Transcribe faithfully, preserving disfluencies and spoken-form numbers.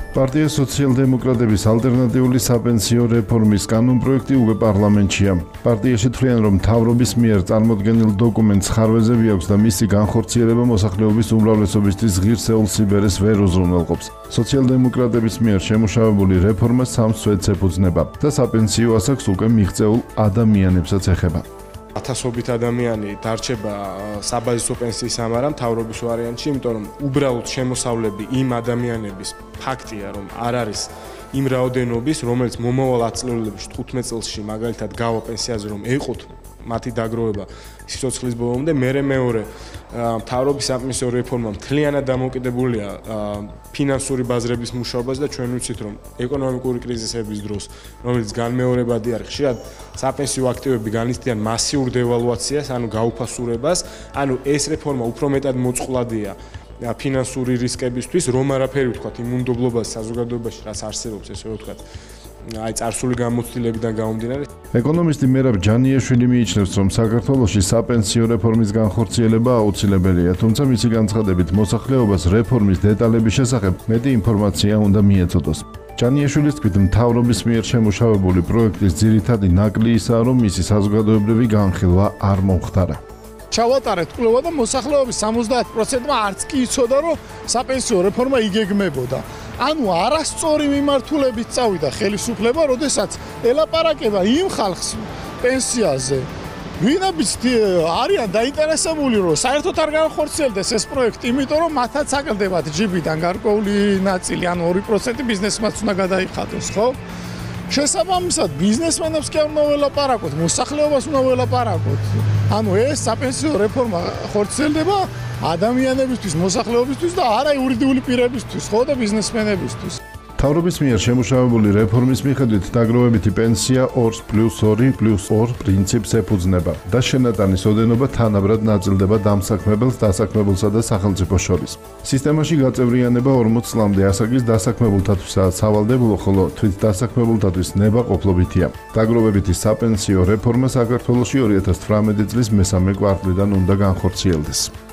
პარტია სოციალ-დემოკრატების ალტერნატიული საპენსიო რეფორმის კანონპროექტი უკვე პარლამენტშია. პარტიაში თვლიან, რომ მთავრობის მიერ წარმოდგენილ დოკუმენტს ხარვეზები აქვს და მისი განხორციელება მოსახლეობის უმრავლესობისთვის ღირსეულ სიბერეს ვერ უზრუნველყოფს. სოციალ-დემოკრატების მიერ შემუშავებული რეფორმა სამ სვეტს ეფუძნება და საპენსიო ასაკს უკვე მიღწეულ ადამიანებსაც ეხება. ათასობით ადამიანი დარჩება საბაზისო პენსიის ამარა მთავრობის ვარიანტში, იმიტომ რომ უბრალოდ შემოსავლები იმ ადამიანების ფაქტია, რომ არ არის იმ რაოდენობის, რომელიც მომავალ ათწლეულებში თხუთმეტ წელში მაგალითად გავა პენსიაზე რომ ეყოთ მათი დაგროვება სიცოცხლის ბოლომდე, მერე მეორე მთავრობის საპენსიო რეფორმა მთლიანად დამოკიდებულია ფინანსური ბაზრების მუშაობაზე და ჩვენ ვიცით, რომ ეკონომიკური კრიზისების დროს, რომელიც განმეორებადი არის, ხშირად საპენსიო აქტივები განიცდიან მასიურ დევალვაციას, ანუ გაუფასურებას, ანუ ეს რეფორმა უფრო მეტად მოწყვლადია ფინანსური რისკებისთვის, რომ არაფერი ვთქვათ იმუნდობლობას საზოგადოებაში, რაც არსებობს, ესე რომ ვთქვათ, აი წარსული გამოცდილებიდან გამომდინარე. ეკონომისტი მერაბ ჯანიაშვილი მიიჩნევს, რომ საქართველოში საპენსიო რეფორმის განხორციელება აუცილებელია, თუმცა მისი განცხადებით მოსახლეობას რეფორმის დეტალების შესახებ მეტი ინფორმაცია უნდა მიეწოდოს. ჯანიაშვილის თქმით, მთავრობის მიერ შემუშავებული პროექტის ძირითადი ნაკლი ისაა, რომ მისი საზოგადოებრივი განხილვა არ მომხდარა. ჩავატარეთ კვლევა და მოსახლეობის სამოცდაათი პროცენტმა არც კი იცოდა, რომ საპენსიო რეფორმა იგეგმებოდა. ანუ არასწორი მიმართულებით წავიდა ხელისუფლება, როდესაც ელაპარაკება იმ ხალხს პენსიაზე, ვინც არიან დაინტერესებული, რომ საერთოდ არ განხორციელდეს ეს პროექტი, იმიტომ რომ მათაც აკლდებათ ჯიბიდან გარკვეული ნაწილი, ანუ ორი პროცენტი ბიზნესმენს უნდა გადაიხადოს, ხო? შესაბამისად, ბიზნესმენებს კი არ უნდა ველაპარაკოთ, მოსახლეობას უნდა ველაპარაკოთ. ანუ ეს საპენსიო რეფორმა ხორციელდება ადამიანებისთვის, მოსახლეობისთვის და არა იურიდიული პირებისთვის, ხო და ბიზნესმენებისთვის. მთავრობის მიერ შემუშავებული რეფორმის მიხედვით დაგროვებითი პენსია ორ პლუს ორი პლუს ორ პრინციპს ეფუძნება და შენატანის ოდენობა თანაბრად ნაწილდება დამსაქმებელს, დასაქმებულსა და სახელმწიფოს შორის. სისტემაში გაწევრიანება ორმოც წლამდე ასაკის დასაქმებულთათვისაც სავალდებულო, ხოლო თვით დასაქმებულთათვის ნება ყოფლობითია. დაგროვებითი საპენსიო რეფორმა საქართველოში ორი ათას თვრამეტი წლის მესამე კვარტლიდან უნდა განხორციელდეს.